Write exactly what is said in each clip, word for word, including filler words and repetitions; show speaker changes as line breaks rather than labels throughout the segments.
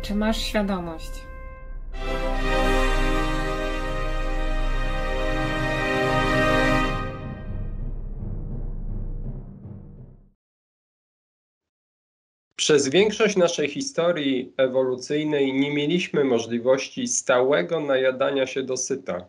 Czy masz świadomość?
Przez większość naszej historii ewolucyjnej nie mieliśmy możliwości stałego najadania się dosyta.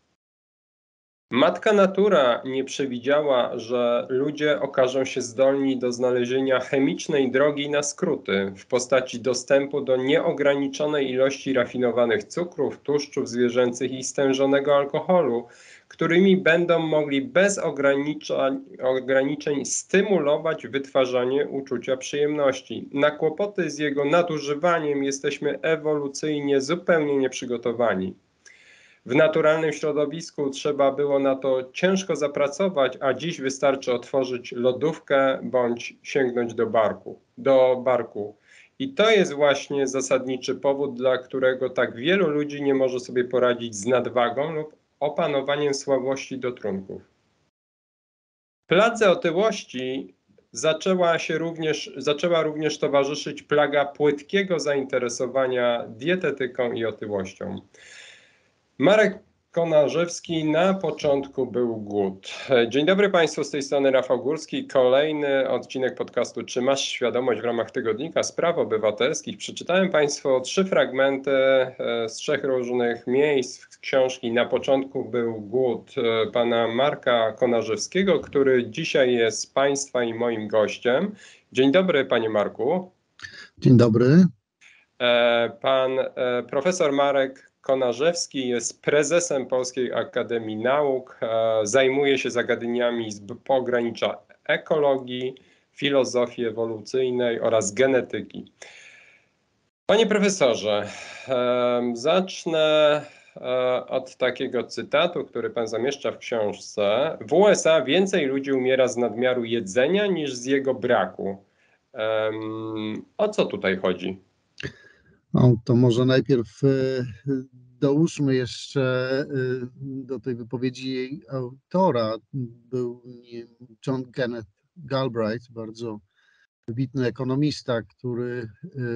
Matka natura nie przewidziała, że ludzie okażą się zdolni do znalezienia chemicznej drogi na skróty w postaci dostępu do nieograniczonej ilości rafinowanych cukrów, tłuszczów zwierzęcych i stężonego alkoholu, którymi będą mogli bez ograniczeń stymulować wytwarzanie uczucia przyjemności. Na kłopoty z jego nadużywaniem jesteśmy ewolucyjnie zupełnie nieprzygotowani. W naturalnym środowisku trzeba było na to ciężko zapracować, a dziś wystarczy otworzyć lodówkę bądź sięgnąć do barku, do barku. I to jest właśnie zasadniczy powód, dla którego tak wielu ludzi nie może sobie poradzić z nadwagą lub opanowaniem słabości do trunków. Pladze otyłości zaczęła się również, zaczęła również towarzyszyć plaga płytkiego zainteresowania dietetyką i otyłością. Marek Konarzewski, na początku był głód. Dzień dobry Państwu, z tej strony Rafał Górski. Kolejny odcinek podcastu Czy masz świadomość w ramach tygodnika Spraw Obywatelskich. Przeczytałem Państwu trzy fragmenty z trzech różnych miejsc książki. Na początku był głód pana Marka Konarzewskiego, który dzisiaj jest Państwa i moim gościem. Dzień dobry Panie Marku.
Dzień dobry.
Pan profesor Marek Konarzewski jest prezesem Polskiej Akademii Nauk, zajmuje się zagadnieniami z pogranicza ekologii, filozofii ewolucyjnej oraz genetyki. Panie profesorze, zacznę od takiego cytatu, który pan zamieszcza w książce. W U S A więcej ludzi umiera z nadmiaru jedzenia niż z jego braku. O co tutaj chodzi?
No, to może najpierw dołóżmy jeszcze do tej wypowiedzi jej autora. Był nim John Kenneth Galbraith, bardzo wybitny ekonomista, który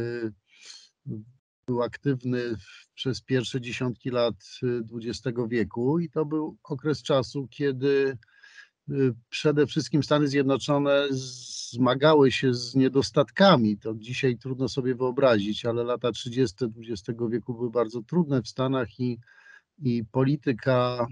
był aktywny przez pierwsze dziesiątki lat dwudziestego wieku i to był okres czasu, kiedy przede wszystkim Stany Zjednoczone zmagały się z niedostatkami. To dzisiaj trudno sobie wyobrazić, ale lata trzydzieste dwudziestego wieku były bardzo trudne w Stanach i, i polityka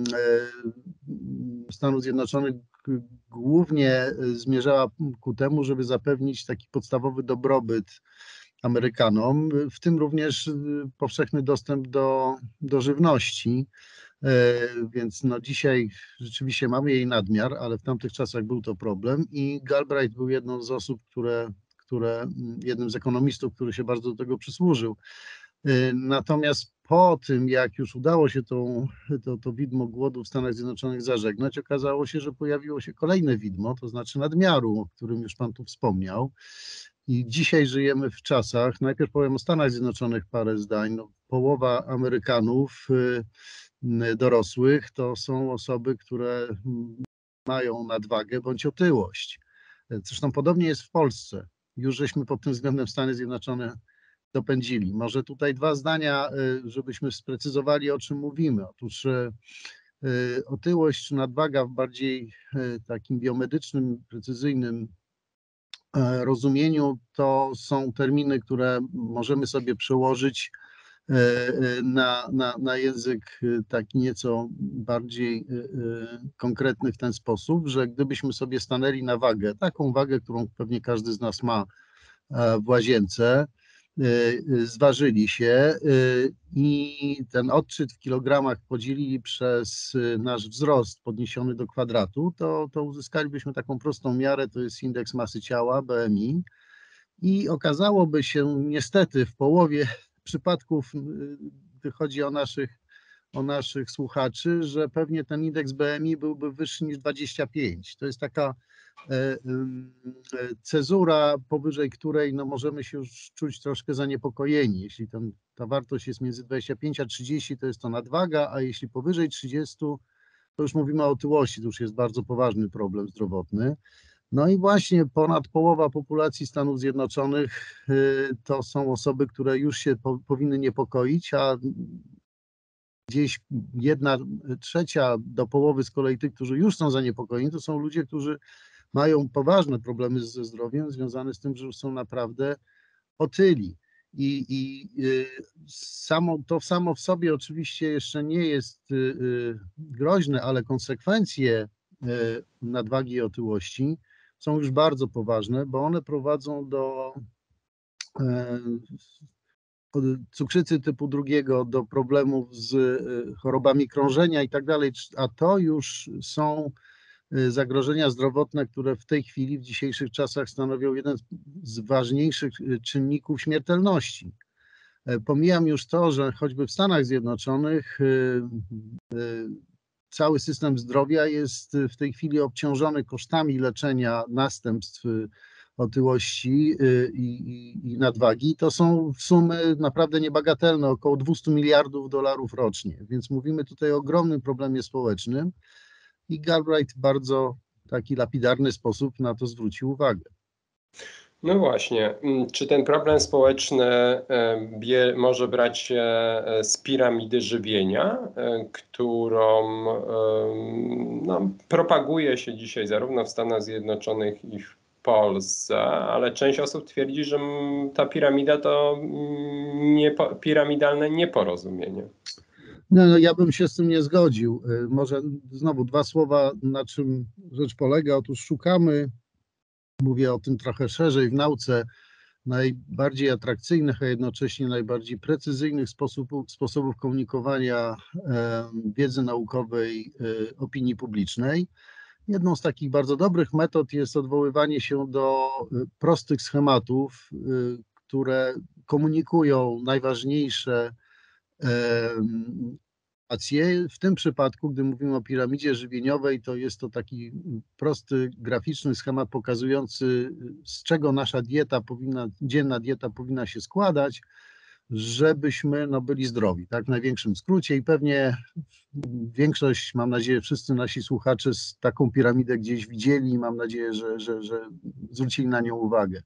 Stanów Zjednoczonych głównie zmierzała ku temu, żeby zapewnić taki podstawowy dobrobyt Amerykanom, w tym również powszechny dostęp do, do żywności. Więc no dzisiaj rzeczywiście mamy jej nadmiar, ale w tamtych czasach był to problem i Galbraith był jedną z osób, które, które jednym z ekonomistów, który się bardzo do tego przysłużył. Natomiast po tym, jak już udało się tą, to, to widmo głodu w Stanach Zjednoczonych zażegnać, okazało się, że pojawiło się kolejne widmo, to znaczy nadmiaru, o którym już pan tu wspomniał. I dzisiaj żyjemy w czasach, najpierw powiem o Stanach Zjednoczonych parę zdań, no, połowa Amerykanów dorosłych to są osoby, które mają nadwagę bądź otyłość. Zresztą podobnie jest w Polsce. Już żeśmy pod tym względem Stany Zjednoczone dopędzili. Może tutaj dwa zdania, żebyśmy sprecyzowali, o czym mówimy. Otóż otyłość czy nadwaga w bardziej takim biomedycznym, precyzyjnym rozumieniu to są terminy, które możemy sobie przełożyć na, na, na język taki nieco bardziej konkretny w ten sposób, że gdybyśmy sobie stanęli na wagę, taką wagę, którą pewnie każdy z nas ma w łazience, zważyli się i ten odczyt w kilogramach podzielili przez nasz wzrost podniesiony do kwadratu, to, to uzyskalibyśmy taką prostą miarę, to jest indeks masy ciała, B M I, i okazałoby się niestety w połowie przypadków, gdy chodzi o naszych, o naszych słuchaczy, że pewnie ten indeks B M I byłby wyższy niż dwadzieścia pięć. To jest taka cezura, powyżej której no, możemy się już czuć troszkę zaniepokojeni. Jeśli ten, ta wartość jest między dwadzieścia pięć a trzydzieści, to jest to nadwaga, a jeśli powyżej trzydziestu, to już mówimy o otyłości, to już jest bardzo poważny problem zdrowotny. No i właśnie ponad połowa populacji Stanów Zjednoczonych y, to są osoby, które już się po, powinny niepokoić, a gdzieś jedna trzecia do połowy z kolei tych, którzy już są zaniepokojeni, to są ludzie, którzy mają poważne problemy ze zdrowiem związane z tym, że już są naprawdę otyli. I, i y, samo, to samo w sobie oczywiście jeszcze nie jest y, y, groźne, ale konsekwencje y, nadwagi i otyłości są już bardzo poważne, bo one prowadzą do e, cukrzycy typu drugiego, do problemów z y, chorobami krążenia i tak dalej, a to już są y, zagrożenia zdrowotne, które w tej chwili, w dzisiejszych czasach stanowią jeden z ważniejszych y, czynników śmiertelności. E, Pomijam już to, że choćby w Stanach Zjednoczonych y, y, cały system zdrowia jest w tej chwili obciążony kosztami leczenia następstw y, otyłości y, i, i, i nadwagi. To są sumy naprawdę niebagatelne, około dwieście miliardów dolarów rocznie. Więc mówimy tutaj o ogromnym problemie społecznym i Galbraith w bardzo taki lapidarny sposób na to zwrócił uwagę.
No właśnie, mm, czy ten problem społeczny e, bie, może brać się e, z piramidy żywienia, e, którą e, no, propaguje się dzisiaj zarówno w Stanach Zjednoczonych i w Polsce, ale część osób twierdzi, że mm, ta piramida to mm, niepo, piramidalne nieporozumienie.
No, no, ja bym się z tym nie zgodził. Y, Może znowu dwa słowa, na czym rzecz polega. Otóż szukamy, mówię o tym trochę szerzej w nauce, najbardziej atrakcyjnych, a jednocześnie najbardziej precyzyjnych sposobów, sposobów komunikowania e, wiedzy naukowej e, opinii publicznej. Jedną z takich bardzo dobrych metod jest odwoływanie się do e, prostych schematów, e, które komunikują najważniejsze e, informacje. W tym przypadku, gdy mówimy o piramidzie żywieniowej, to jest to taki prosty, graficzny schemat pokazujący, z czego nasza dieta powinna, dzienna dieta powinna się składać, żebyśmy no, byli zdrowi, tak, w największym skrócie. I pewnie większość, mam nadzieję, wszyscy nasi słuchacze z taką piramidę gdzieś widzieli i mam nadzieję, że, że, że zwrócili na nią uwagę.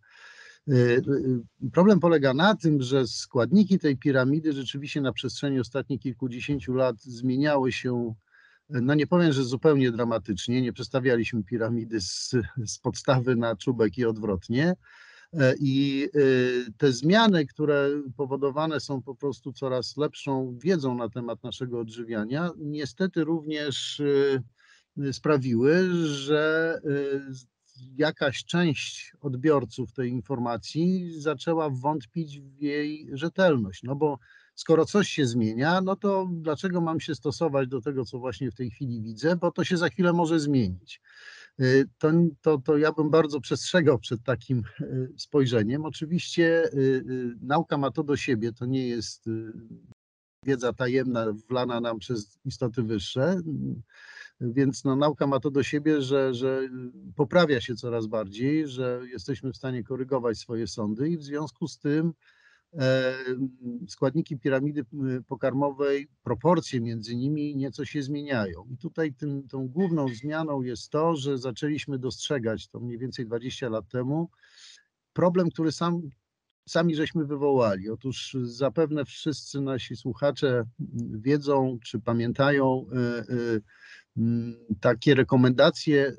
Problem polega na tym, że składniki tej piramidy rzeczywiście na przestrzeni ostatnich kilkudziesięciu lat zmieniały się, no nie powiem, że zupełnie dramatycznie, nie przestawialiśmy piramidy z, z podstawy na czubek i odwrotnie. I te zmiany, które powodowane są po prostu coraz lepszą wiedzą na temat naszego odżywiania, niestety również sprawiły, że jakaś część odbiorców tej informacji zaczęła wątpić w jej rzetelność. No bo skoro coś się zmienia, no to dlaczego mam się stosować do tego, co właśnie w tej chwili widzę, bo to się za chwilę może zmienić. To, to, to ja bym bardzo przestrzegał przed takim spojrzeniem. Oczywiście nauka ma to do siebie, to nie jest wiedza tajemna wlana nam przez istoty wyższe. Więc no, nauka ma to do siebie, że, że poprawia się coraz bardziej, że jesteśmy w stanie korygować swoje sądy i w związku z tym e, składniki piramidy pokarmowej, proporcje między nimi nieco się zmieniają. I tutaj tym, tą główną zmianą jest to, że zaczęliśmy dostrzegać to mniej więcej dwadzieścia lat temu problem, który sam, sami żeśmy wywołali. Otóż zapewne wszyscy nasi słuchacze wiedzą czy pamiętają y, y, takie rekomendacje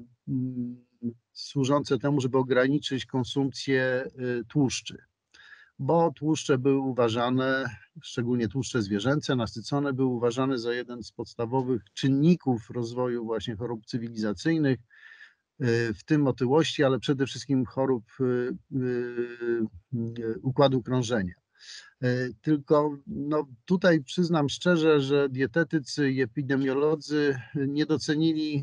służące temu, żeby ograniczyć konsumpcję tłuszczy, bo tłuszcze były uważane, szczególnie tłuszcze zwierzęce, nasycone, były uważane za jeden z podstawowych czynników rozwoju właśnie chorób cywilizacyjnych, w tym otyłości, ale przede wszystkim chorób układu krążenia. Tylko no, tutaj przyznam szczerze, że dietetycy i epidemiolodzy nie docenili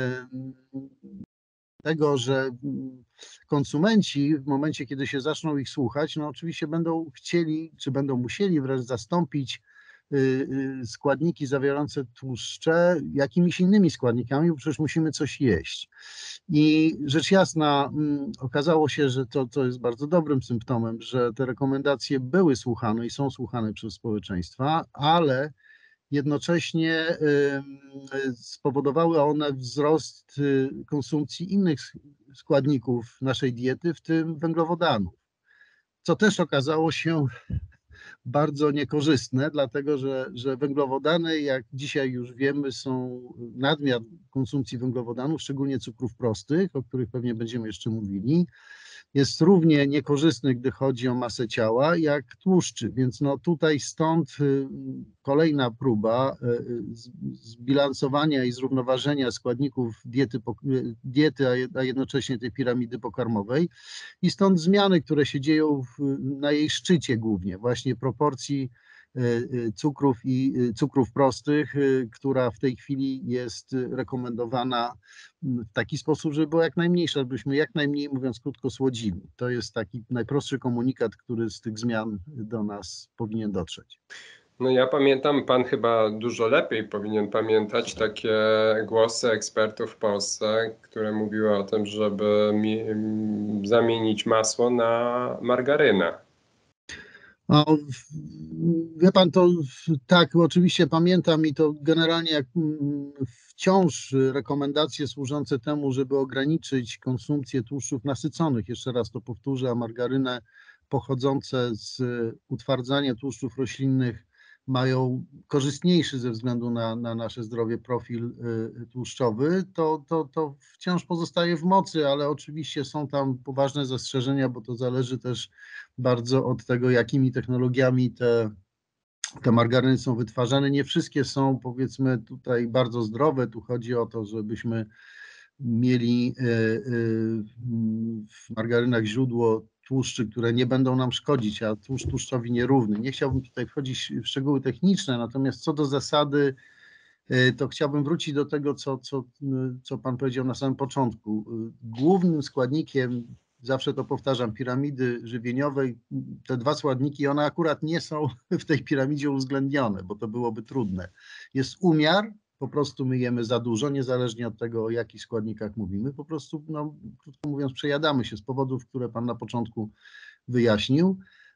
tego, że konsumenci w momencie, kiedy się zaczną ich słuchać, no oczywiście będą chcieli, czy będą musieli wręcz zastąpić składniki zawierające tłuszcze jakimiś innymi składnikami, bo przecież musimy coś jeść. I rzecz jasna okazało się, że to, to jest bardzo dobrym symptomem, że te rekomendacje były słuchane i są słuchane przez społeczeństwa, ale jednocześnie spowodowały one wzrost konsumpcji innych składników naszej diety, w tym węglowodanów, co też okazało się bardzo niekorzystne, dlatego że, że węglowodany, jak dzisiaj już wiemy, są nadmiar konsumpcji węglowodanów, szczególnie cukrów prostych, o których pewnie będziemy jeszcze mówili, jest równie niekorzystny, gdy chodzi o masę ciała, jak tłuszczy. Więc no tutaj stąd kolejna próba zbilansowania i zrównoważenia składników diety, diety a jednocześnie tej piramidy pokarmowej. I stąd zmiany, które się dzieją w, na jej szczycie głównie, właśnie proporcji cukrów i cukrów prostych, która w tej chwili jest rekomendowana w taki sposób, żeby była jak najmniejsza, żebyśmy jak najmniej, mówiąc krótko, słodzili. To jest taki najprostszy komunikat, który z tych zmian do nas powinien dotrzeć.
No ja pamiętam, pan chyba dużo lepiej powinien pamiętać takie głosy ekspertów w Polsce, które mówiły o tym, żeby mi, zamienić masło na margarynę.
No, wie pan, to tak, oczywiście pamiętam i to generalnie jak wciąż rekomendacje służące temu, żeby ograniczyć konsumpcję tłuszczów nasyconych, jeszcze raz to powtórzę, a margarynę pochodzące z utwardzania tłuszczów roślinnych mają korzystniejszy ze względu na, na nasze zdrowie profil tłuszczowy, to, to, to wciąż pozostaje w mocy, ale oczywiście są tam poważne zastrzeżenia, bo to zależy też bardzo od tego, jakimi technologiami te, te margaryny są wytwarzane. Nie wszystkie są, powiedzmy, tutaj bardzo zdrowe. Tu chodzi o to, żebyśmy mieli w margarynach źródło tłuszczy, które nie będą nam szkodzić, a tłuszcz tłuszczowi nierówny. Nie chciałbym tutaj wchodzić w szczegóły techniczne, natomiast co do zasady, to chciałbym wrócić do tego, co, co, co pan powiedział na samym początku. Głównym składnikiem, zawsze to powtarzam, piramidy żywieniowej, te dwa składniki, one akurat nie są w tej piramidzie uwzględnione, bo to byłoby trudne. Jest umiar, po prostu my jemy za dużo, niezależnie od tego, o jakich składnikach mówimy, po prostu, no, krótko mówiąc, przejadamy się z powodów, które pan na początku wyjaśnił.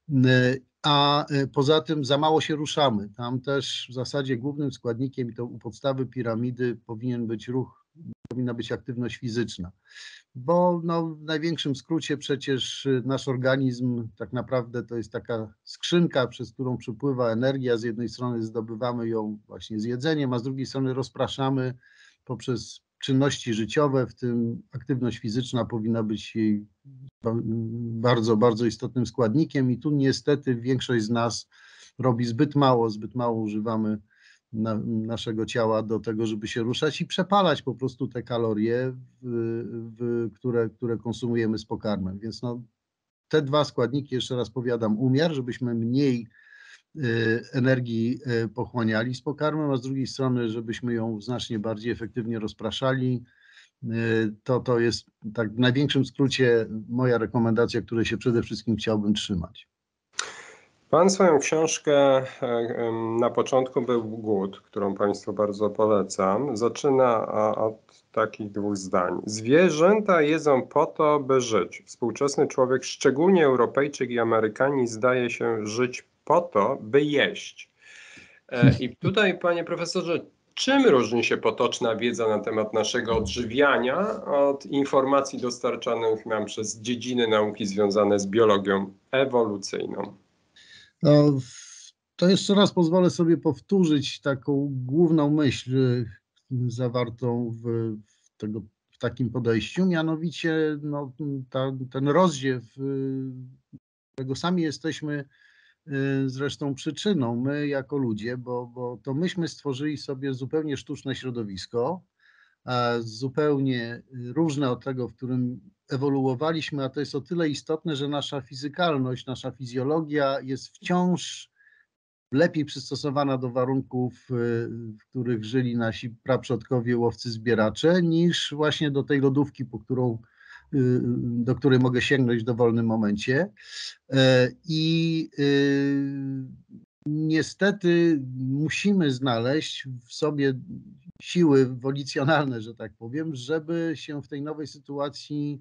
A poza tym za mało się ruszamy. Tam też w zasadzie głównym składnikiem i to u podstawy piramidy powinien być ruch, powinna być aktywność fizyczna. Bo no, w największym skrócie przecież nasz organizm tak naprawdę to jest taka skrzynka, przez którą przepływa energia. Z jednej strony zdobywamy ją właśnie z jedzeniem, a z drugiej strony rozpraszamy poprzez czynności życiowe, w tym aktywność fizyczna powinna być jej bardzo, bardzo istotnym składnikiem i tu niestety większość z nas robi zbyt mało, zbyt mało używamy na, naszego ciała do tego, żeby się ruszać i przepalać po prostu te kalorie, w, w, które, które konsumujemy z pokarmem. Więc no, te dwa składniki, jeszcze raz powiadam, umiar, żebyśmy mniej y, energii y, pochłaniali z pokarmem, a z drugiej strony, żebyśmy ją znacznie bardziej efektywnie rozpraszali. To, to jest tak w największym skrócie moja rekomendacja, której się przede wszystkim chciałbym trzymać.
Pan swoją książkę, na początku był Głód, którą Państwu bardzo polecam. Zaczyna od takich dwóch zdań. Zwierzęta jedzą po to, by żyć. Współczesny człowiek, szczególnie Europejczyk i Amerykanin, zdaje się żyć po to, by jeść. I tutaj, panie profesorze, czym różni się potoczna wiedza na temat naszego odżywiania od informacji dostarczanych nam przez dziedziny nauki związane z biologią ewolucyjną?
No, to jeszcze raz pozwolę sobie powtórzyć taką główną myśl zawartą w, w, tego, w takim podejściu, mianowicie no, ta, ten rozdziew, którego sami jesteśmy zresztą przyczyną, my jako ludzie, bo, bo to myśmy stworzyli sobie zupełnie sztuczne środowisko, zupełnie różne od tego, w którym ewoluowaliśmy, a to jest o tyle istotne, że nasza fizykalność, nasza fizjologia jest wciąż lepiej przystosowana do warunków, w których żyli nasi praprzodkowie łowcy-zbieracze, niż właśnie do tej lodówki, po którą, do której mogę sięgnąć w dowolnym momencie. I niestety musimy znaleźć w sobie siły wolicjonalne, że tak powiem, żeby się w tej nowej sytuacji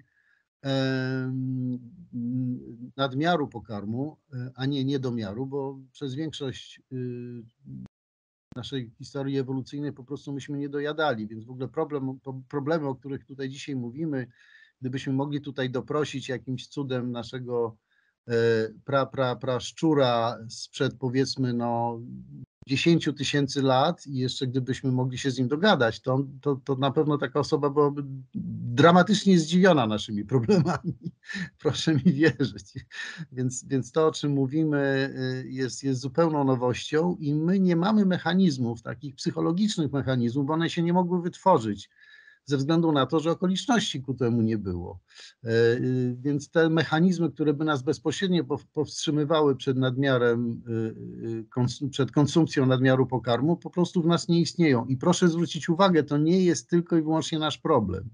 nadmiaru pokarmu, a nie niedomiaru, bo przez większość naszej historii ewolucyjnej po prostu myśmy nie dojadali, więc w ogóle problem, problemy, o których tutaj dzisiaj mówimy, gdybyśmy mogli tutaj doprosić jakimś cudem naszego pra, pra, pra szczura sprzed powiedzmy no dziesięciu tysięcy lat i jeszcze gdybyśmy mogli się z nim dogadać, to, to, to na pewno taka osoba byłaby dramatycznie zdziwiona naszymi problemami. Proszę mi wierzyć. Więc, więc to, o czym mówimy, jest, jest zupełną nowością i my nie mamy mechanizmów, takich psychologicznych mechanizmów, bo one się nie mogły wytworzyć ze względu na to, że okoliczności ku temu nie było. Więc te mechanizmy, które by nas bezpośrednio powstrzymywały przed nadmiarem, przed konsumpcją nadmiaru pokarmu, po prostu w nas nie istnieją. I proszę zwrócić uwagę, to nie jest tylko i wyłącznie nasz problem.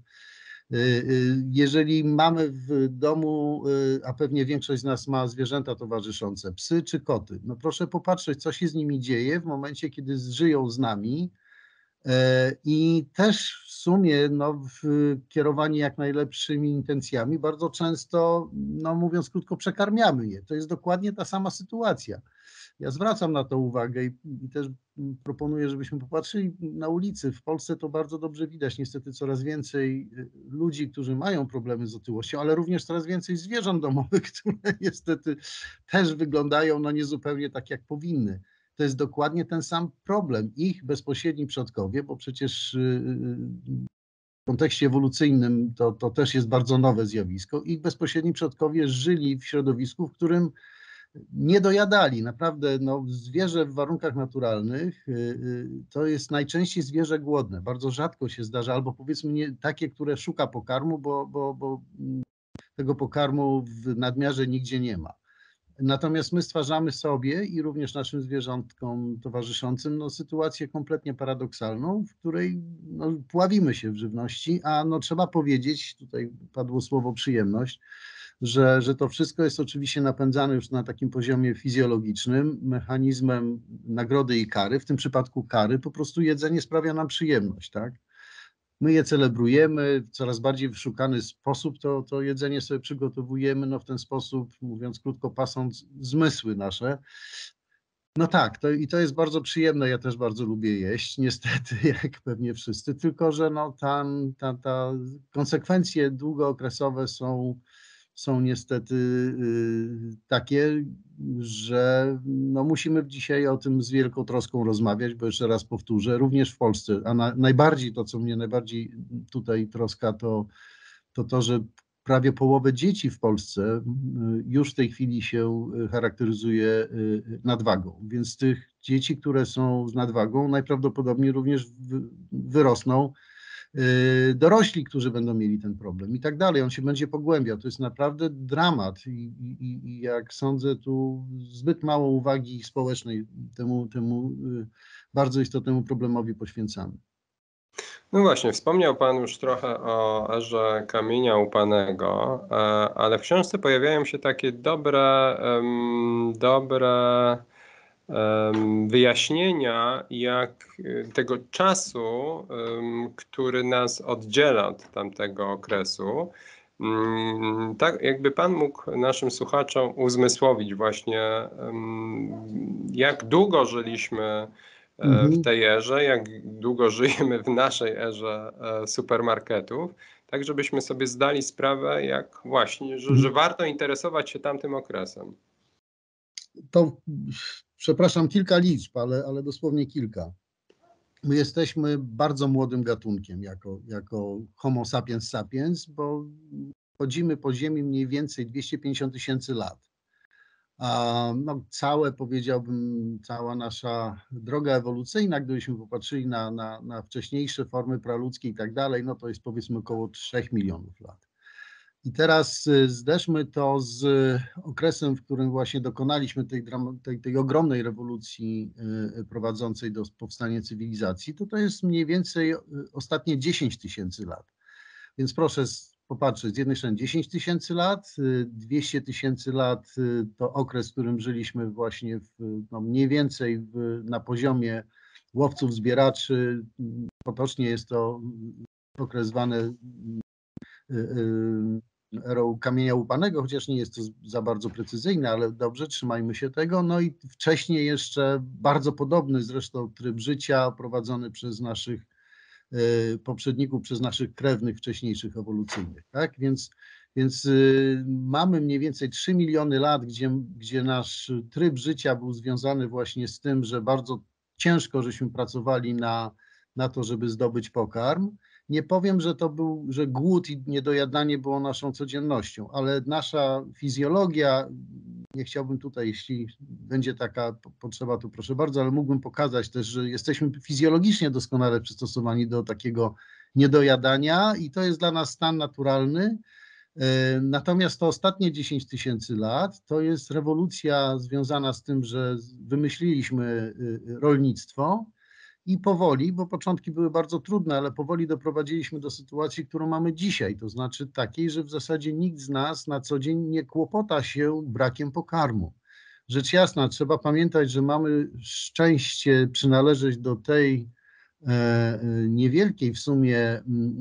Jeżeli mamy w domu, a pewnie większość z nas ma zwierzęta towarzyszące, psy czy koty, no proszę popatrzeć, co się z nimi dzieje w momencie, kiedy żyją z nami, i też w sumie no, kierowani jak najlepszymi intencjami, bardzo często, no mówiąc krótko, przekarmiamy je. To jest dokładnie ta sama sytuacja. Ja zwracam na to uwagę i, i też proponuję, żebyśmy popatrzyli na ulicy. W Polsce to bardzo dobrze widać. Niestety coraz więcej ludzi, którzy mają problemy z otyłością, ale również coraz więcej zwierząt domowych, które niestety też wyglądają no niezupełnie tak, jak powinny. To jest dokładnie ten sam problem. Ich bezpośredni przodkowie, bo przecież w kontekście ewolucyjnym to, to też jest bardzo nowe zjawisko, ich bezpośredni przodkowie żyli w środowisku, w którym nie dojadali. Naprawdę no, zwierzę w warunkach naturalnych to jest najczęściej zwierzę głodne. Bardzo rzadko się zdarza, albo powiedzmy nie, takie, które szuka pokarmu, bo, bo, bo tego pokarmu w nadmiarze nigdzie nie ma. Natomiast my stwarzamy sobie i również naszym zwierzątkom towarzyszącym no, sytuację kompletnie paradoksalną, w której no, pławimy się w żywności, a no, trzeba powiedzieć, tutaj padło słowo przyjemność, że, że to wszystko jest oczywiście napędzane już na takim poziomie fizjologicznym, mechanizmem nagrody i kary. W tym przypadku kary, po prostu jedzenie sprawia nam przyjemność, tak? My je celebrujemy w coraz bardziej wyszukany sposób, to, to jedzenie sobie przygotowujemy, no w ten sposób, mówiąc krótko, pasąc zmysły nasze. No tak, to, i to jest bardzo przyjemne, ja też bardzo lubię jeść, niestety, jak pewnie wszyscy, tylko że no, ta, ta, ta konsekwencje długookresowe są, są niestety y, takie, że no, musimy dzisiaj o tym z wielką troską rozmawiać, bo jeszcze raz powtórzę, również w Polsce, a na, najbardziej to, co mnie najbardziej tutaj troska, to to, to że prawie połowę dzieci w Polsce już w tej chwili się charakteryzuje nadwagą, więc tych dzieci, które są z nadwagą, najprawdopodobniej również wyrosną dorośli, którzy będą mieli ten problem i tak dalej. On się będzie pogłębiał. To jest naprawdę dramat i, i, i jak sądzę, tu zbyt mało uwagi społecznej temu, temu bardzo istotnemu problemowi poświęcamy.
No właśnie, wspomniał Pan już trochę o erze kamienia łupanego, ale w książce pojawiają się takie dobre, dobre wyjaśnienia, jak tego czasu, który nas oddziela od tamtego okresu. Tak, jakby Pan mógł naszym słuchaczom uzmysłowić właśnie, jak długo żyliśmy w tej erze, jak długo żyjemy w naszej erze supermarketów, tak żebyśmy sobie zdali sprawę, jak właśnie, że, że warto interesować się tamtym okresem.
To, przepraszam, kilka liczb, ale, ale dosłownie kilka. My jesteśmy bardzo młodym gatunkiem jako, jako Homo sapiens sapiens, bo chodzimy po Ziemi mniej więcej dwieście pięćdziesiąt tysięcy lat. A no, całe, powiedziałbym, cała nasza droga ewolucyjna, gdybyśmy popatrzyli na, na, na wcześniejsze formy praludzkie i tak dalej, no to jest powiedzmy około trzech milionów lat. I teraz zderzmy to z okresem, w którym właśnie dokonaliśmy tej, tej, tej ogromnej rewolucji prowadzącej do powstania cywilizacji, to to jest mniej więcej ostatnie dziesięć tysięcy lat. Więc proszę popatrzeć, z jednej strony dziesięć tysięcy lat, dwieście tysięcy lat to okres, w którym żyliśmy właśnie w, no mniej więcej w, na poziomie łowców, zbieraczy. Potocznie jest to okres zwany erą kamienia łupanego, chociaż nie jest to za bardzo precyzyjne, ale dobrze, trzymajmy się tego. No i wcześniej jeszcze bardzo podobny zresztą tryb życia prowadzony przez naszych poprzedników, przez naszych krewnych wcześniejszych ewolucyjnych. Tak? Więc, więc mamy mniej więcej trzy miliony lat, gdzie, gdzie nasz tryb życia był związany właśnie z tym, że bardzo ciężko żeśmy pracowali na, na to, żeby zdobyć pokarm. Nie powiem, że to był, że głód i niedojadanie było naszą codziennością, ale nasza fizjologia, nie chciałbym tutaj, jeśli będzie taka potrzeba, to proszę bardzo, ale mógłbym pokazać też, że jesteśmy fizjologicznie doskonale przystosowani do takiego niedojadania i to jest dla nas stan naturalny. Natomiast to ostatnie dziesięć tysięcy lat to jest rewolucja związana z tym, że wymyśliliśmy rolnictwo i powoli, bo początki były bardzo trudne, ale powoli doprowadziliśmy do sytuacji, którą mamy dzisiaj, to znaczy takiej, że w zasadzie nikt z nas na co dzień nie kłopota się brakiem pokarmu. Rzecz jasna, trzeba pamiętać, że mamy szczęście przynależeć do tej niewielkiej w sumie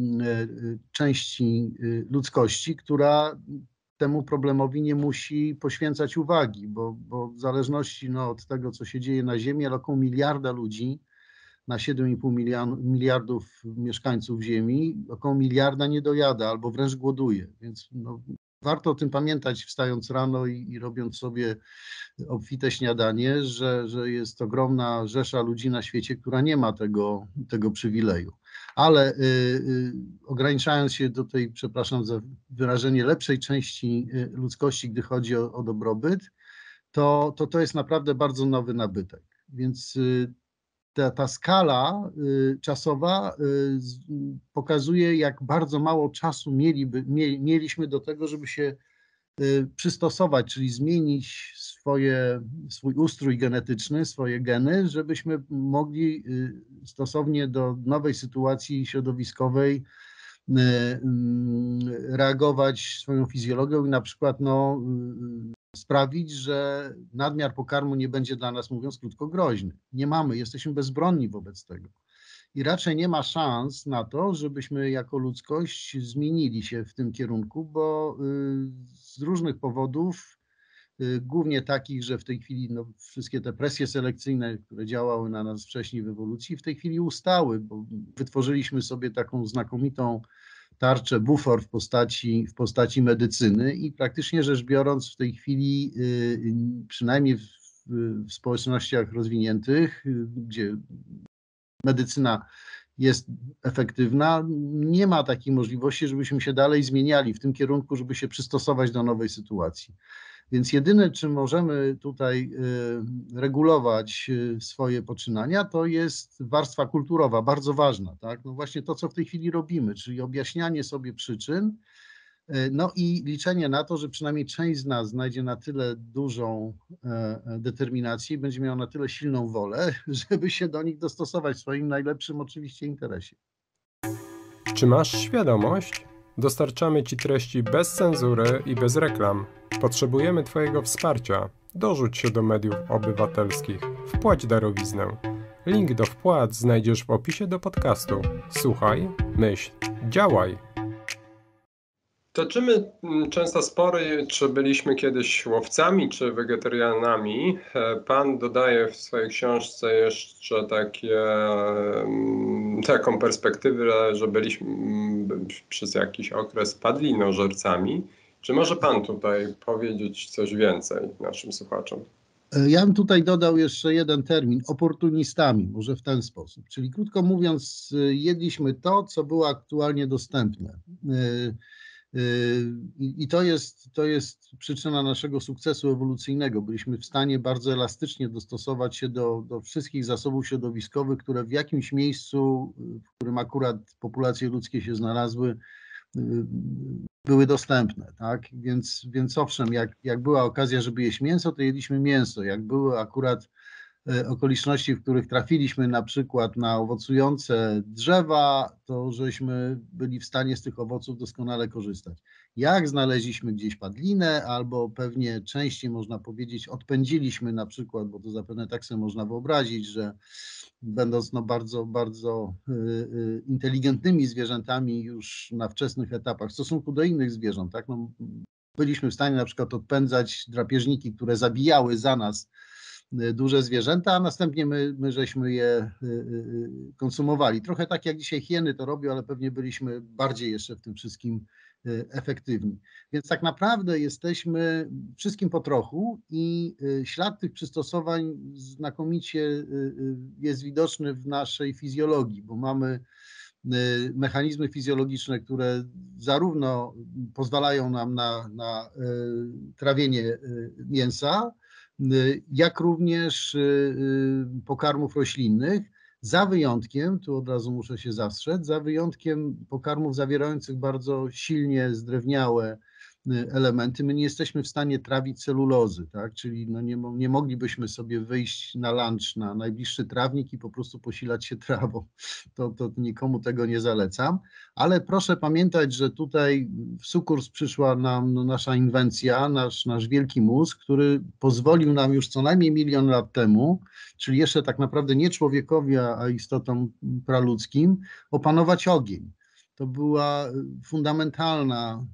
części ludzkości, która temu problemowi nie musi poświęcać uwagi, bo, bo w zależności no, od tego, co się dzieje na Ziemi, ale około miliarda ludzi na siedem i pół miliardów mieszkańców Ziemi, około miliarda nie dojada albo wręcz głoduje, więc no, warto o tym pamiętać wstając rano i, i robiąc sobie obfite śniadanie, że, że jest ogromna rzesza ludzi na świecie, która nie ma tego, tego przywileju. Ale y, y, ograniczając się do tej, przepraszam za wyrażenie, lepszej części ludzkości, gdy chodzi o, o dobrobyt, to, to to jest naprawdę bardzo nowy nabytek. Więc y, ta, ta skala y, czasowa y, pokazuje, jak bardzo mało czasu mieliby, mie, mieliśmy do tego, żeby się y, przystosować, czyli zmienić swoje, swój ustrój genetyczny, swoje geny, żebyśmy mogli y, stosownie do nowej sytuacji środowiskowej y, y, reagować swoją fizjologią i na przykład no, y, sprawić, że nadmiar pokarmu nie będzie dla nas, mówiąc krótko, groźny. Nie mamy, jesteśmy bezbronni wobec tego. I raczej nie ma szans na to, żebyśmy jako ludzkość zmienili się w tym kierunku, bo z różnych powodów, głównie takich, że w tej chwili no, wszystkie te presje selekcyjne, które działały na nas wcześniej w ewolucji, w tej chwili ustały, bo wytworzyliśmy sobie taką znakomitą tarczę, bufor w postaci, w postaci medycyny i praktycznie rzecz biorąc w tej chwili, przynajmniej w, w społecznościach rozwiniętych, gdzie medycyna jest efektywna, nie ma takiej możliwości, żebyśmy się dalej zmieniali w tym kierunku, żeby się przystosować do nowej sytuacji. Więc jedyne, czym możemy tutaj regulować swoje poczynania, to jest warstwa kulturowa, bardzo ważna. Tak? No właśnie to, co w tej chwili robimy, czyli objaśnianie sobie przyczyn, no i liczenie na to, że przynajmniej część z nas znajdzie na tyle dużą determinację i będzie miała na tyle silną wolę, żeby się do nich dostosować w swoim najlepszym oczywiście interesie.
Czy masz świadomość? Dostarczamy Ci treści bez cenzury i bez reklam. Potrzebujemy Twojego wsparcia. Dorzuć się do mediów obywatelskich. Wpłać darowiznę. Link do wpłat znajdziesz w opisie do podcastu. Słuchaj, myśl, działaj. Toczymy często spory, czy byliśmy kiedyś łowcami, czy wegetarianami. Pan dodaje w swojej książce jeszcze takie, taką perspektywę, że byliśmy przez jakiś okres padlinożercami. Czy może Pan tutaj powiedzieć coś więcej naszym słuchaczom?
Ja bym tutaj dodał jeszcze jeden termin, oportunistami, może w ten sposób. Czyli krótko mówiąc, jedliśmy to, co było aktualnie dostępne. I to jest, to jest przyczyna naszego sukcesu ewolucyjnego. Byliśmy w stanie bardzo elastycznie dostosować się do, do wszystkich zasobów środowiskowych, które w jakimś miejscu, w którym akurat populacje ludzkie się znalazły, były dostępne, tak? Więc, więc owszem, jak, jak była okazja, żeby jeść mięso, to jedliśmy mięso. Jak były akurat okoliczności, w których trafiliśmy na przykład na owocujące drzewa, to żeśmy byli w stanie z tych owoców doskonale korzystać. Jak znaleźliśmy gdzieś padlinę, albo pewnie częściej można powiedzieć odpędziliśmy na przykład, bo to zapewne tak sobie można wyobrazić, że będąc no bardzo, bardzo inteligentnymi zwierzętami już na wczesnych etapach w stosunku do innych zwierząt, tak? No, byliśmy w stanie na przykład odpędzać drapieżniki, które zabijały za nas duże zwierzęta, a następnie my, my żeśmy je konsumowali. Trochę tak jak dzisiaj hieny to robią, ale pewnie byliśmy bardziej jeszcze w tym wszystkim efektywni. Więc tak naprawdę jesteśmy wszystkim po trochu i ślad tych przystosowań znakomicie jest widoczny w naszej fizjologii, bo mamy mechanizmy fizjologiczne, które zarówno pozwalają nam na, na trawienie mięsa, jak również pokarmów roślinnych, za wyjątkiem, tu od razu muszę się zastrzec, za wyjątkiem pokarmów zawierających bardzo silnie zdrewniałe elementy. My nie jesteśmy w stanie trawić celulozy, tak? Czyli no nie, nie moglibyśmy sobie wyjść na lunch na najbliższy trawnik i po prostu posilać się trawą. To, to nikomu tego nie zalecam, ale proszę pamiętać, że tutaj w sukurs przyszła nam no, nasza inwencja, nasz, nasz wielki mózg, który pozwolił nam już co najmniej milion lat temu, czyli jeszcze tak naprawdę nie człowiekowi, a istotom praludzkim, opanować ogień. To była fundamentalna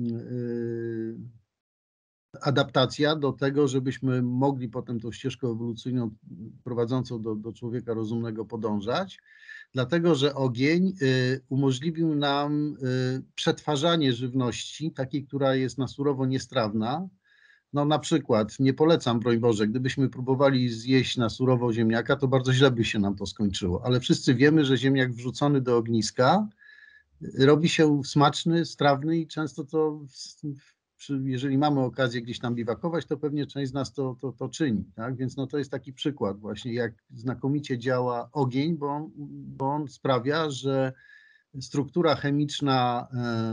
adaptacja do tego, żebyśmy mogli potem tą ścieżkę ewolucyjną prowadzącą do, do człowieka rozumnego podążać, dlatego że ogień umożliwił nam przetwarzanie żywności, takiej, która jest na surowo niestrawna. No na przykład, nie polecam, broń Boże, gdybyśmy próbowali zjeść na surowo ziemniaka, to bardzo źle by się nam to skończyło, ale wszyscy wiemy, że ziemniak wrzucony do ogniska robi się smaczny, strawny i często to, jeżeli mamy okazję gdzieś tam biwakować, to pewnie część z nas to, to, to czyni. Tak? Więc no to jest taki przykład właśnie, jak znakomicie działa ogień, bo on, bo on sprawia, że struktura chemiczna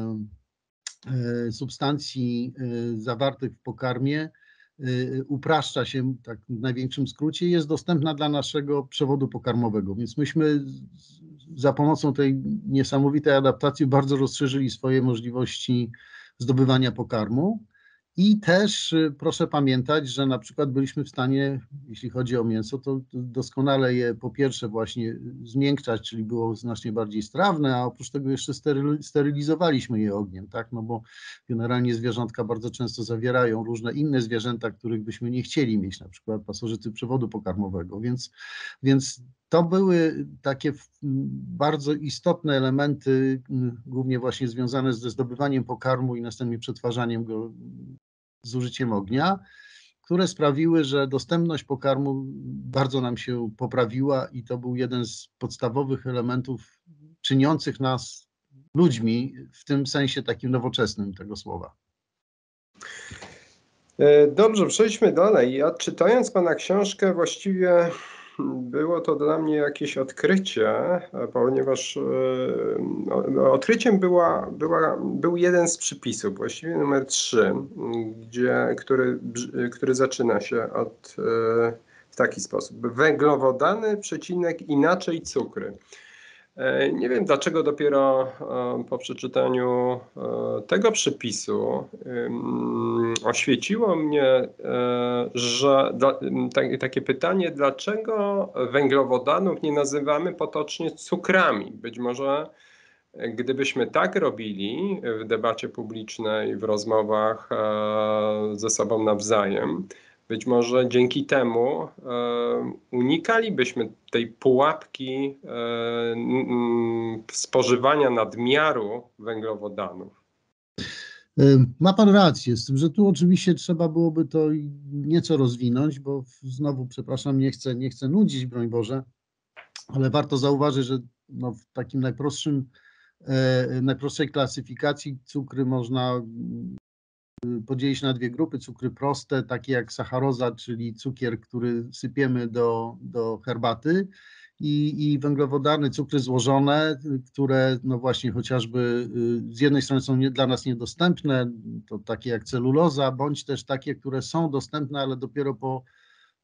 substancji zawartych w pokarmie upraszcza się, tak w największym skrócie, jest dostępna dla naszego przewodu pokarmowego. Więc myśmy za pomocą tej niesamowitej adaptacji bardzo rozszerzyli swoje możliwości zdobywania pokarmu. I też proszę pamiętać, że na przykład byliśmy w stanie, jeśli chodzi o mięso, to doskonale je po pierwsze właśnie zmiękczać, czyli było znacznie bardziej strawne, a oprócz tego jeszcze sterylizowaliśmy je ogniem, tak? No bo generalnie zwierzątka bardzo często zawierają różne inne zwierzęta, których byśmy nie chcieli mieć, na przykład pasożyty przewodu pokarmowego, więc, więc to były takie bardzo istotne elementy, głównie właśnie związane ze zdobywaniem pokarmu i następnie przetwarzaniem go z użyciem ognia, które sprawiły, że dostępność pokarmu bardzo nam się poprawiła i to był jeden z podstawowych elementów czyniących nas ludźmi w tym sensie takim nowoczesnym tego słowa.
Dobrze, przejdźmy dalej. Ja czytając Pana książkę właściwie było to dla mnie jakieś odkrycie, ponieważ odkryciem była, była, był jeden z przypisów, właściwie numer trzy, gdzie, który, który zaczyna się od, w taki sposób. Węglowodany, przecinek, inaczej cukry. Nie wiem, dlaczego dopiero po przeczytaniu tego przypisu oświeciło mnie, że takie pytanie, dlaczego węglowodanów nie nazywamy potocznie cukrami? Być może gdybyśmy tak robili w debacie publicznej, w rozmowach ze sobą nawzajem, być może dzięki temu unikalibyśmy tej pułapki spożywania nadmiaru węglowodanów.
Ma Pan rację z tym, że tu oczywiście trzeba byłoby to nieco rozwinąć, bo znowu, przepraszam, nie chcę, nie chcę nudzić, broń Boże, ale warto zauważyć, że no w takim najprostszym, najprostszej klasyfikacji cukry można podzielić na dwie grupy. Cukry proste, takie jak sacharoza, czyli cukier, który sypiemy do, do herbaty, i, i węglowodany, cukry złożone, które no właśnie chociażby z jednej strony są nie, dla nas niedostępne, to takie jak celuloza, bądź też takie, które są dostępne, ale dopiero po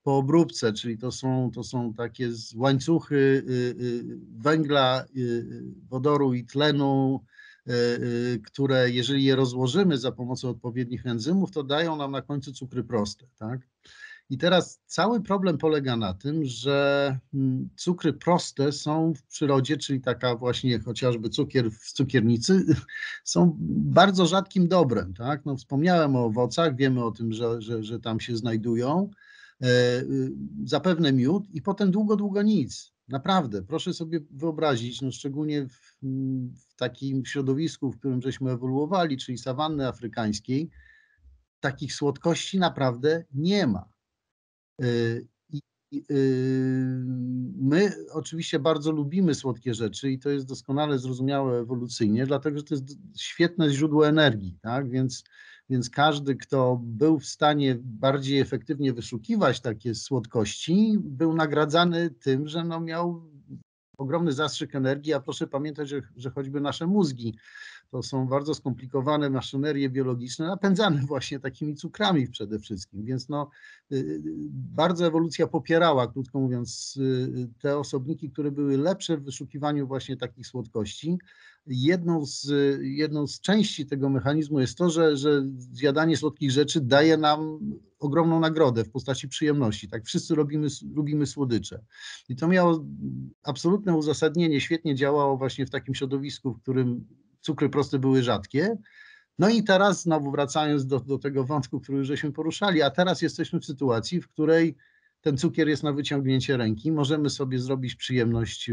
po obróbce, czyli to są, to są takie z- łańcuchy y, y, węgla, y, wodoru i tlenu, y, y, które jeżeli je rozłożymy za pomocą odpowiednich enzymów, to dają nam na końcu cukry proste, tak? I teraz cały problem polega na tym, że mm, cukry proste są w przyrodzie, czyli taka właśnie chociażby cukier w cukiernicy, są bardzo rzadkim dobrem, tak? No, wspomniałem o owocach, wiemy o tym, że, że, że tam się znajdują, e, y, zapewne miód i potem długo, długo nic. Naprawdę, proszę sobie wyobrazić, no szczególnie w, w takim środowisku, w którym żeśmy ewoluowali, czyli sawanny afrykańskiej, takich słodkości naprawdę nie ma. Y, I i, y, my oczywiście bardzo lubimy słodkie rzeczy i to jest doskonale zrozumiałe ewolucyjnie, dlatego że to jest świetne źródło energii, tak? Więc, więc każdy, kto był w stanie bardziej efektywnie wyszukiwać takie słodkości, był nagradzany tym, że no miał ogromny zastrzyk energii, a proszę pamiętać, że, że choćby nasze mózgi to są bardzo skomplikowane maszynerie biologiczne, napędzane właśnie takimi cukrami przede wszystkim. Więc no, bardzo ewolucja popierała, krótko mówiąc, te osobniki, które były lepsze w wyszukiwaniu właśnie takich słodkości. Jedną z, jedną z części tego mechanizmu jest to, że, że zjadanie słodkich rzeczy daje nam ogromną nagrodę w postaci przyjemności. Tak, wszyscy lubimy, lubimy słodycze. I to miało absolutne uzasadnienie, świetnie działało właśnie w takim środowisku, w którym cukry proste były rzadkie. No i teraz znowu wracając do, do tego wątku, który już żeśmy poruszali, a teraz jesteśmy w sytuacji, w której ten cukier jest na wyciągnięcie ręki. Możemy sobie zrobić przyjemność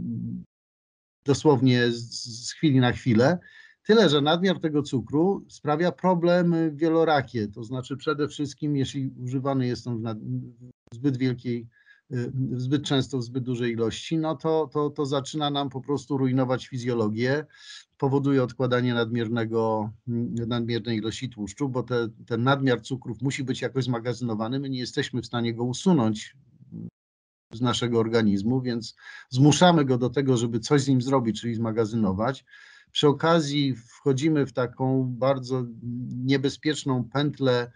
dosłownie z, z chwili na chwilę. Tyle, że nadmiar tego cukru sprawia problemy wielorakie. To znaczy przede wszystkim, jeśli używany jest on w, nad, w zbyt wielkiej, zbyt często w zbyt dużej ilości, no to, to, to zaczyna nam po prostu rujnować fizjologię, powoduje odkładanie nadmiernego, nadmiernej ilości tłuszczu, bo te, ten nadmiar cukrów musi być jakoś zmagazynowany. My nie jesteśmy w stanie go usunąć z naszego organizmu, więc zmuszamy go do tego, żeby coś z nim zrobić, czyli zmagazynować. Przy okazji wchodzimy w taką bardzo niebezpieczną pętlę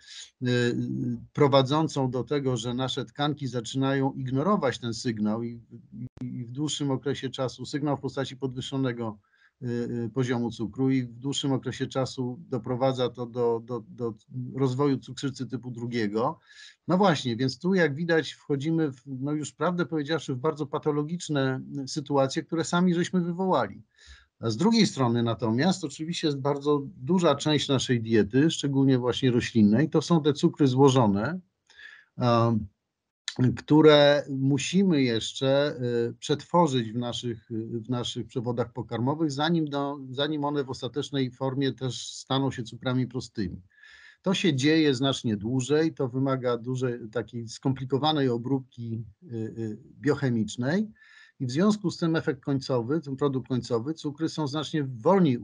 prowadzącą do tego, że nasze tkanki zaczynają ignorować ten sygnał i, i w dłuższym okresie czasu, sygnał w postaci podwyższonego poziomu cukru i w dłuższym okresie czasu doprowadza to do, do, do rozwoju cukrzycy typu drugiego. No właśnie, więc tu jak widać wchodzimy, w, no już prawdę powiedziawszy, w bardzo patologiczne sytuacje, które sami żeśmy wywołali. A z drugiej strony natomiast oczywiście jest bardzo duża część naszej diety, szczególnie właśnie roślinnej, to są te cukry złożone, um, które musimy jeszcze przetworzyć w naszych, w naszych przewodach pokarmowych, zanim, do, zanim one w ostatecznej formie też staną się cukrami prostymi. To się dzieje znacznie dłużej, to wymaga dużej, takiej skomplikowanej obróbki biochemicznej i w związku z tym efekt końcowy, ten produkt końcowy, cukry są znacznie wolniej,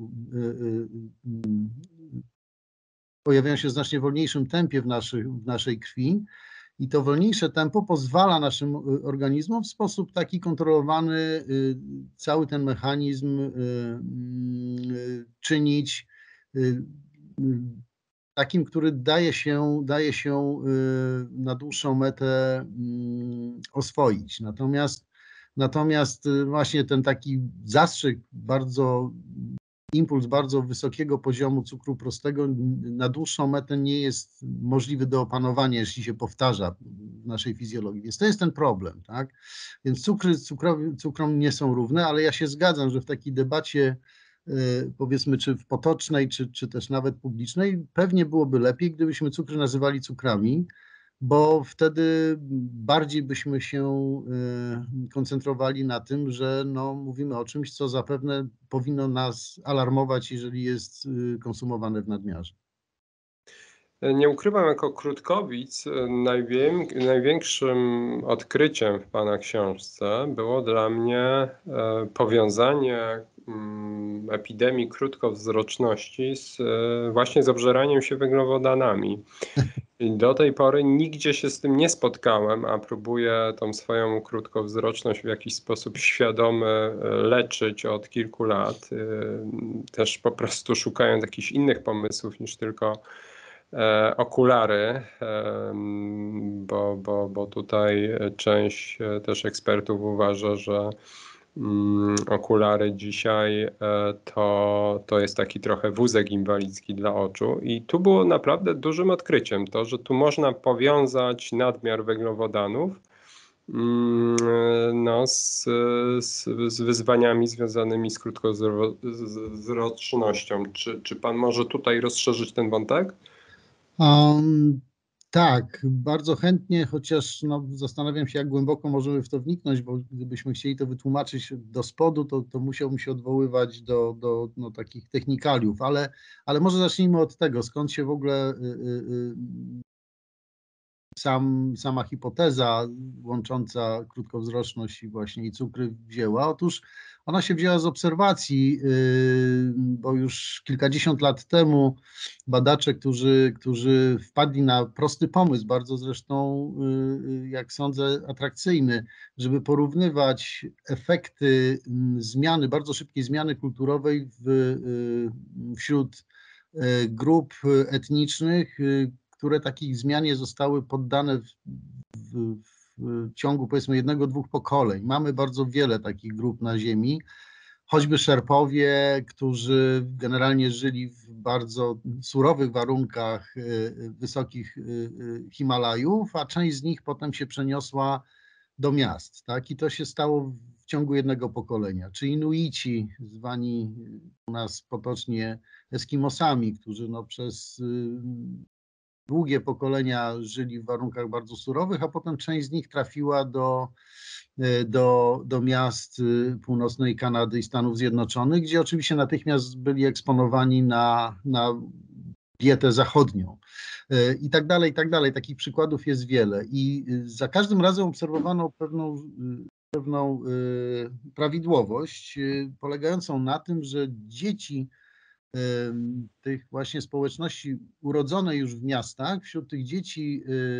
pojawiają się w znacznie wolniejszym tempie w, naszych, w naszej krwi. I to wolniejsze tempo pozwala naszym organizmom w sposób taki kontrolowany cały ten mechanizm czynić takim, który daje się, daje się na dłuższą metę oswoić. Natomiast, natomiast właśnie ten taki zastrzyk bardzo impuls bardzo wysokiego poziomu cukru prostego na dłuższą metę nie jest możliwy do opanowania, jeśli się powtarza w naszej fizjologii. Więc to jest ten problem, tak? Więc cukry cukrowi, cukrom nie są równe, ale ja się zgadzam, że w takiej debacie powiedzmy, czy w potocznej, czy, czy też nawet publicznej, pewnie byłoby lepiej, gdybyśmy cukry nazywali cukrami, bo wtedy bardziej byśmy się koncentrowali na tym, że no, mówimy o czymś, co zapewne powinno nas alarmować, jeżeli jest konsumowane w nadmiarze.
Nie ukrywam, jako krótkowic największym odkryciem w Pana książce było dla mnie powiązanie epidemii krótkowzroczności z, właśnie z obżeraniem się węglowodanami. I do tej pory nigdzie się z tym nie spotkałem, a próbuję tą swoją krótkowzroczność w jakiś sposób świadomy leczyć od kilku lat, też po prostu szukając jakichś innych pomysłów niż tylko e, okulary, bo, bo, bo tutaj część też ekspertów uważa, że mm, okulary dzisiaj e, to, to jest taki trochę wózek inwalidzki dla oczu i tu było naprawdę dużym odkryciem to, że tu można powiązać nadmiar węglowodanów mm, no, z, z, z wyzwaniami związanymi z krótkowzrocznością. Czy, czy pan może tutaj rozszerzyć ten wątek?
Um, tak, bardzo chętnie, chociaż no, zastanawiam się, jak głęboko możemy w to wniknąć, bo gdybyśmy chcieli to wytłumaczyć do spodu, to, to musiałbym się odwoływać do, do no, takich technikaliów, ale, ale może zacznijmy od tego, skąd się w ogóle y, y, y, sam, sama hipoteza łącząca krótkowzroczność i właśnie i cukry wzięła. Otóż ona się wzięła z obserwacji, yy, bo już kilkadziesiąt lat temu badacze, którzy, którzy wpadli na prosty pomysł, bardzo zresztą, yy, jak sądzę, atrakcyjny, żeby porównywać efekty mm, zmiany, bardzo szybkiej zmiany kulturowej w, yy, wśród yy, grup etnicznych, yy, które takiej zmianie zostały poddane w, w, w ciągu powiedzmy jednego, dwóch pokoleń. Mamy bardzo wiele takich grup na Ziemi, choćby Szerpowie, którzy generalnie żyli w bardzo surowych warunkach y, wysokich y, y, Himalajów, a część z nich potem się przeniosła do miast, tak? I to się stało w ciągu jednego pokolenia. Czy Inuici, zwani u nas potocznie Eskimosami, którzy no przez długie pokolenia żyli w warunkach bardzo surowych, a potem część z nich trafiła do, do, do miast północnej Kanady i Stanów Zjednoczonych, gdzie oczywiście natychmiast byli eksponowani na, na dietę zachodnią. I tak dalej, i tak dalej. Takich przykładów jest wiele. I za każdym razem obserwowano pewną, pewną prawidłowość polegającą na tym, że dzieci tych właśnie społeczności urodzone już w miastach, wśród tych dzieci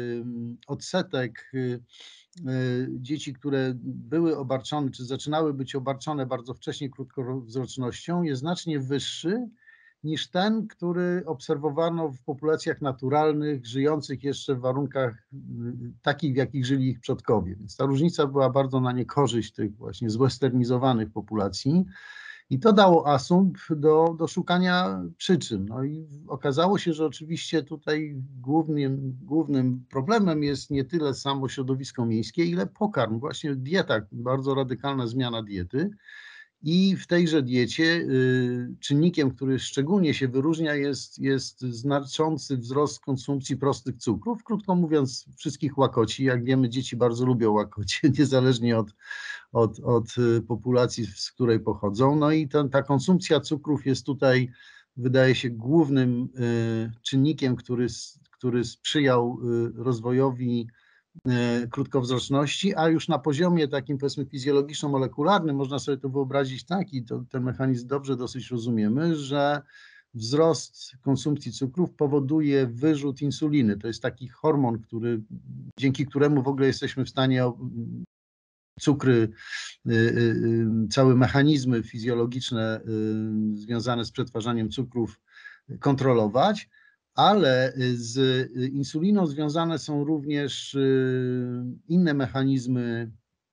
odsetek dzieci, które były obarczone, czy zaczynały być obarczone bardzo wcześnie krótkowzrocznością, jest znacznie wyższy niż ten, który obserwowano w populacjach naturalnych, żyjących jeszcze w warunkach takich, w jakich żyli ich przodkowie. Więc ta różnica była bardzo na niekorzyść tych właśnie zwesternizowanych populacji. I to dało asumpt do, do szukania przyczyn. No i okazało się, że oczywiście tutaj głównym, głównym problemem jest nie tyle samo środowisko miejskie, ile pokarm, właśnie dieta, bardzo radykalna zmiana diety. I w tejże diecie y, czynnikiem, który szczególnie się wyróżnia, jest, jest znaczący wzrost konsumpcji prostych cukrów. Krótko mówiąc, wszystkich łakoci. Jak wiemy, dzieci bardzo lubią łakocie, niezależnie od, od, od populacji, z której pochodzą. No i ten, ta konsumpcja cukrów jest tutaj, wydaje się, głównym y, czynnikiem, który, który sprzyjał y, rozwojowi krótkowzroczności, a już na poziomie takim powiedzmy fizjologiczno-molekularnym można sobie to wyobrazić tak i to, ten mechanizm dobrze dosyć rozumiemy, że wzrost konsumpcji cukrów powoduje wyrzut insuliny. To jest taki hormon, który, dzięki któremu w ogóle jesteśmy w stanie cukry, całe mechanizmy fizjologiczne związane z przetwarzaniem cukrów kontrolować. Ale z insuliną związane są również inne mechanizmy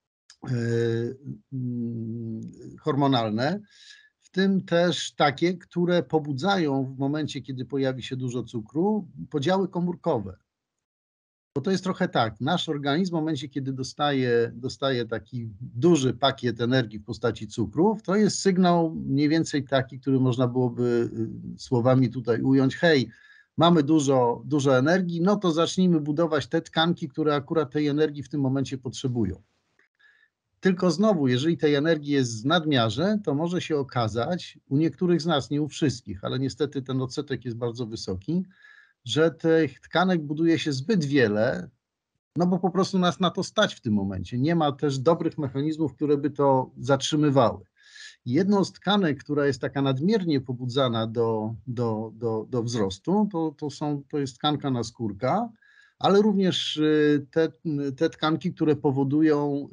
hormonalne, w tym też takie, które pobudzają w momencie, kiedy pojawi się dużo cukru, podziały komórkowe. Bo to jest trochę tak, nasz organizm w momencie, kiedy dostaje, dostaje taki duży pakiet energii w postaci cukrów, to jest sygnał mniej więcej taki, który można byłoby słowami tutaj ująć, hej, mamy dużo, dużo energii, no to zacznijmy budować te tkanki, które akurat tej energii w tym momencie potrzebują. Tylko znowu, jeżeli tej energii jest w nadmiarze, to może się okazać, u niektórych z nas, nie u wszystkich, ale niestety ten odsetek jest bardzo wysoki, że tych tkanek buduje się zbyt wiele, no bo po prostu nas na to stać w tym momencie. Nie ma też dobrych mechanizmów, które by to zatrzymywały. Jedną z tkanek, która jest taka nadmiernie pobudzana do, do, do, do wzrostu, to, to, są, to jest tkanka naskórka, ale również te, te tkanki, które powodują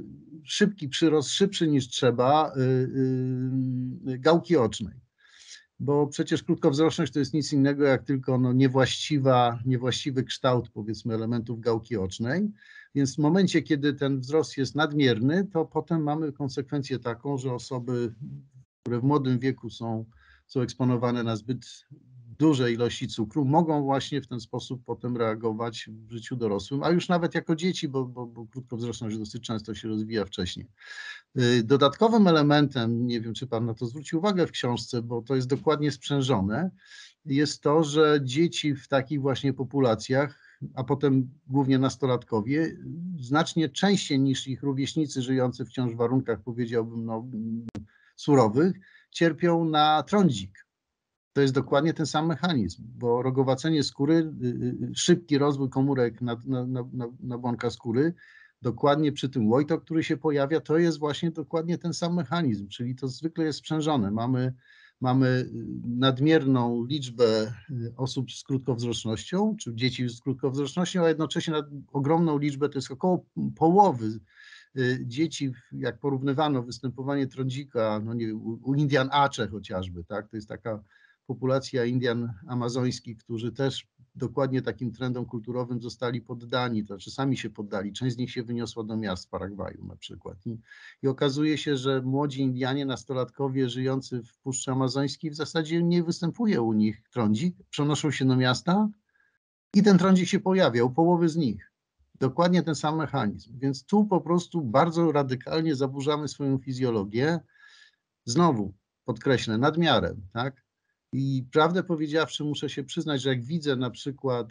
szybki przyrost, szybszy niż trzeba, gałki ocznej. bo przecież krótkowzroczność to jest nic innego jak tylko no niewłaściwa, niewłaściwy kształt, powiedzmy, elementów gałki ocznej. Więc w momencie, kiedy ten wzrost jest nadmierny, to potem mamy konsekwencję taką, że osoby, które w młodym wieku są, są eksponowane na zbyt duże ilości cukru, mogą właśnie w ten sposób potem reagować w życiu dorosłym, a już nawet jako dzieci, bo, bo, bo krótkowzroczność dosyć często się rozwija wcześniej. Dodatkowym elementem, nie wiem, czy Pan na to zwrócił uwagę w książce, bo to jest dokładnie sprzężone, jest to, że dzieci w takich właśnie populacjach, a potem głównie nastolatkowie, znacznie częściej niż ich rówieśnicy żyjący wciąż w warunkach, powiedziałbym, no, surowych, cierpią na trądzik. To jest dokładnie ten sam mechanizm, bo rogowacenie skóry, szybki rozwój komórek na, na, na, na błonka skóry, dokładnie przy tym łojto, który się pojawia, to jest właśnie dokładnie ten sam mechanizm, czyli to zwykle jest sprzężone. Mamy, mamy nadmierną liczbę osób z krótkowzrocznością, czy dzieci z krótkowzrocznością, a jednocześnie ogromną liczbę, to jest około połowy dzieci, jak porównywano występowanie trądzika, no nie wiem, u Indian Acze chociażby, tak, to jest taka populacja Indian amazońskich, którzy też dokładnie takim trendom kulturowym zostali poddani, to znaczy sami się poddali. Część z nich się wyniosła do miast w Paragwaju na przykład. I, i okazuje się, że młodzi Indianie, nastolatkowie żyjący w Puszczy Amazońskiej, w zasadzie nie występuje u nich trądzik, przenoszą się do miasta i ten trądzik się pojawia u połowy z nich. Dokładnie ten sam mechanizm. Więc tu po prostu bardzo radykalnie zaburzamy swoją fizjologię. Znowu podkreślę, nadmiarem, tak? I prawdę powiedziawszy, muszę się przyznać, że jak widzę na przykład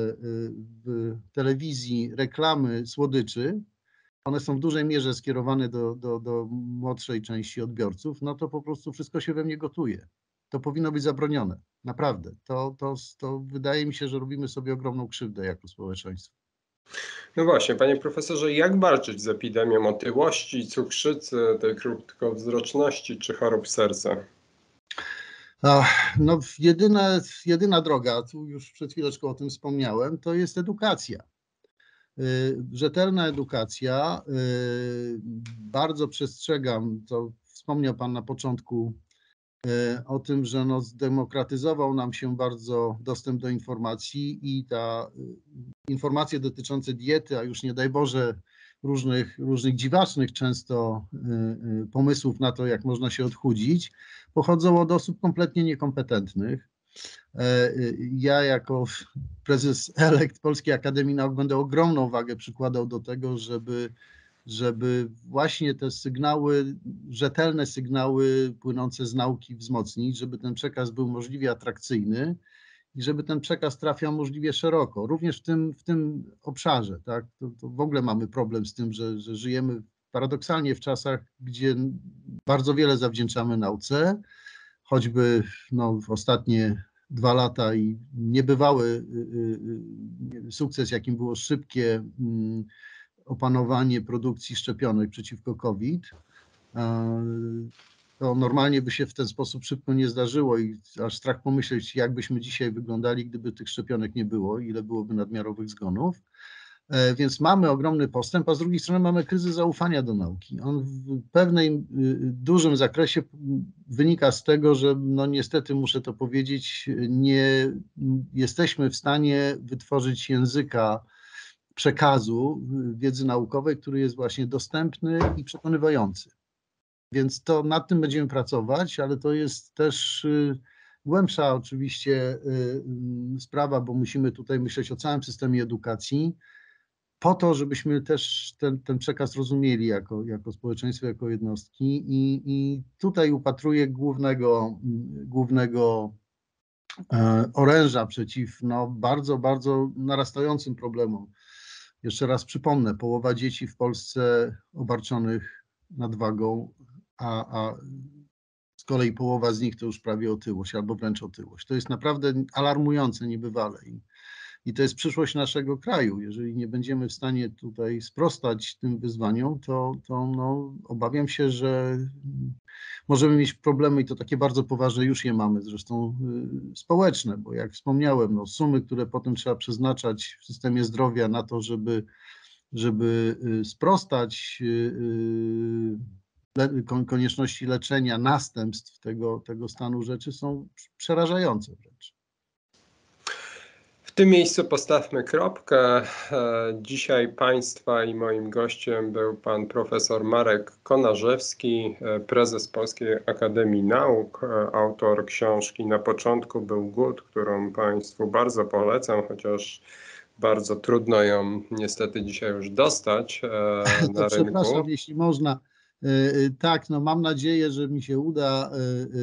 w telewizji reklamy słodyczy, one są w dużej mierze skierowane do, do, do młodszej części odbiorców, no to po prostu wszystko się we mnie gotuje. To powinno być zabronione, naprawdę. To, to, to wydaje mi się, że robimy sobie ogromną krzywdę jako społeczeństwo.
No właśnie, panie profesorze, jak walczyć z epidemią otyłości, cukrzycy, tej krótkowzroczności czy chorób serca?
No, jedyna, jedyna droga, tu już przed chwileczką o tym wspomniałem, to jest edukacja. Rzetelna edukacja. Bardzo przestrzegam, to wspomniał Pan na początku o tym, że no zdemokratyzował nam się bardzo dostęp do informacji i ta informacje dotyczące diety, a już nie daj Boże różnych, różnych dziwacznych często pomysłów na to, jak można się odchudzić, pochodzą od osób kompletnie niekompetentnych. Ja jako prezes elekt Polskiej Akademii Nauk będę ogromną wagę przykładał do tego, żeby, żeby właśnie te sygnały, rzetelne sygnały płynące z nauki wzmocnić, żeby ten przekaz był możliwie atrakcyjny i żeby ten przekaz trafiał możliwie szeroko, również w tym, w tym obszarze. Tak? To, to w ogóle mamy problem z tym, że, że żyjemy paradoksalnie w czasach, gdzie bardzo wiele zawdzięczamy nauce, choćby no, w ostatnie dwa lata i niebywały sukces, jakim było szybkie opanowanie produkcji szczepionek przeciwko COVID. To normalnie by się w ten sposób szybko nie zdarzyło i aż strach pomyśleć, jak byśmy dzisiaj wyglądali, gdyby tych szczepionek nie było, ile byłoby nadmiarowych zgonów. Więc mamy ogromny postęp, a z drugiej strony mamy kryzys zaufania do nauki. On w pewnej dużym zakresie wynika z tego, że no niestety muszę to powiedzieć, nie jesteśmy w stanie wytworzyć języka przekazu wiedzy naukowej, który jest właśnie dostępny i przekonywający. Więc to nad tym będziemy pracować, ale to jest też głębsza oczywiście sprawa, bo musimy tutaj myśleć o całym systemie edukacji, po to, żebyśmy też ten, ten przekaz rozumieli jako, jako społeczeństwo, jako jednostki i, i tutaj upatruję głównego, głównego oręża przeciw no, bardzo, bardzo narastającym problemom. Jeszcze raz przypomnę, połowa dzieci w Polsce obarczonych nadwagą, a, a z kolei połowa z nich to już prawie otyłość albo wręcz otyłość. To jest naprawdę alarmujące niebywale. I, I to jest przyszłość naszego kraju. Jeżeli nie będziemy w stanie tutaj sprostać tym wyzwaniom, to, to no, obawiam się, że możemy mieć problemy i to takie bardzo poważne, już je mamy, zresztą y, społeczne, bo jak wspomniałem, no, sumy, które potem trzeba przeznaczać w systemie zdrowia na to, żeby, żeby sprostać le, konieczności leczenia następstw tego, tego stanu rzeczy są przerażające wręcz.
W tym miejscu postawmy kropkę. Dzisiaj Państwa i moim gościem był pan profesor Marek Konarzewski, prezes Polskiej Akademii Nauk, autor książki Na początku był głód, którą Państwu bardzo polecam, chociaż bardzo trudno ją niestety dzisiaj już dostać na
to przepraszam,
rynku.
jeśli można. Tak, no mam nadzieję, że mi się uda.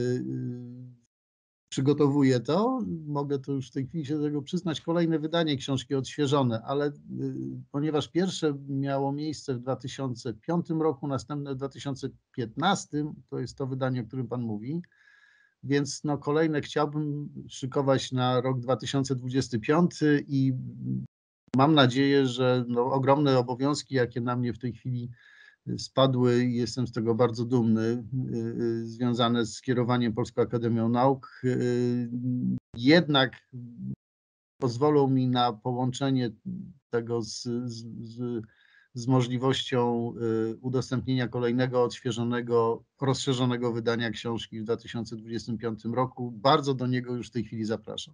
Przygotowuję to, mogę to już w tej chwili się do tego przyznać, kolejne wydanie książki odświeżone, ale y, ponieważ pierwsze miało miejsce w dwa tysiące piątym roku, następne w dwa tysiące piętnastym, to jest to wydanie, o którym Pan mówi, więc no kolejne chciałbym szykować na rok dwa tysiące dwudziesty piąty i mam nadzieję, że no, ogromne obowiązki, jakie na mnie w tej chwili spadły i jestem z tego bardzo dumny, związane z kierowaniem Polską Akademią Nauk, jednak pozwolą mi na połączenie tego z, z, z możliwością udostępnienia kolejnego, odświeżonego, rozszerzonego wydania książki w dwa tysiące dwudziestym piątym roku. Bardzo do niego już w tej chwili zapraszam.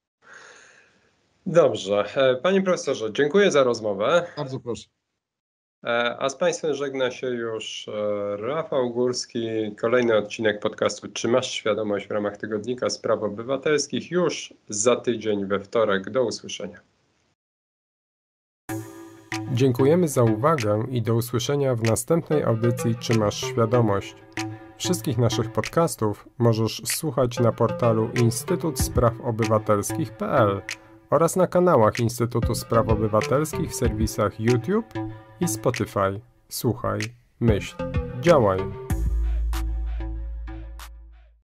Dobrze. Panie profesorze, dziękuję za rozmowę.
Bardzo proszę.
A z Państwem żegna się już Rafał Górski. Kolejny odcinek podcastu Czy masz świadomość w ramach Tygodnika Spraw Obywatelskich już za tydzień we wtorek. Do usłyszenia. Dziękujemy za uwagę i do usłyszenia w następnej audycji Czy masz świadomość. Wszystkich naszych podcastów możesz słuchać na portalu instytut spraw obywatelskich kropka p l oraz na kanałach Instytutu Spraw Obywatelskich w serwisach YouTube i Spotify. Słuchaj, myśl, działaj.